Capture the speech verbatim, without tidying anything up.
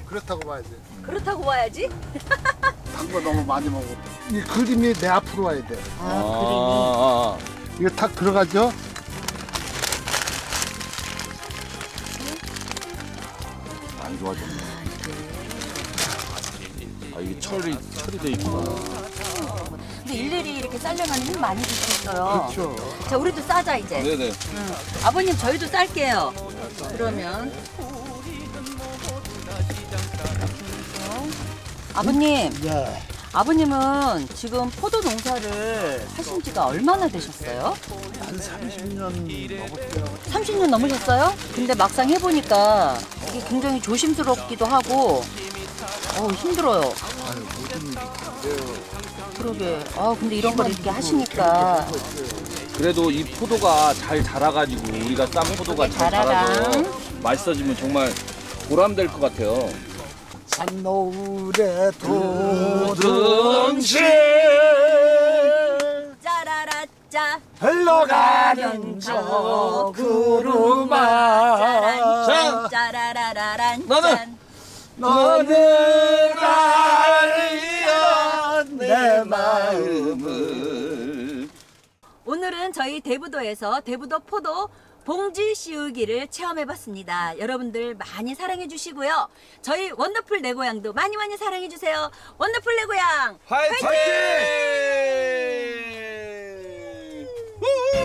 그렇다고 봐야지. 그렇다고 봐야지. 단 거 너무 많이 먹어. 이 그림이 내 앞으로 와야 돼. 아, 아, 이거 탁 들어가죠? 많이 좋아졌네. 아, 이게 철이, 철이 돼 있구나. 근데 일일이 이렇게 쌀려면 힘 많이 드셨어요. 그렇죠. 자, 우리도 싸자 이제. 네네. 응. 아버님 저희도 쌀게요. 그러면 아버님, 네. 아버님은 지금 포도 농사를 하신 지가 얼마나 되셨어요? 한 삼십 년 넘었어요. 삼십 년 넘으셨어요? 근데 막상 해보니까 이게 굉장히 조심스럽기도 하고 어 힘들어요. 아유, 모든 일이 그러게. 아 근데 이런 걸 이렇게 하시니까 그래도 이 포도가 잘 자라가지고 우리가 싼 포도가 잘 자라라. 자라서 맛있어지면 정말 보람될 것 같아요. 산노을에 도든지 짜라라짜 흘러가는 저 구름아 짜란 짜라라란 나는 짠. 너는 알리야 내 마음을. 오늘은 저희 대부도에서 대부도 포도 봉지 씌우기를 체험해봤습니다. 여러분들 많이 사랑해주시고요. 저희 원더풀 내 고향도 많이 많이 사랑해주세요. 원더풀 내 고향 화이팅! 화이팅!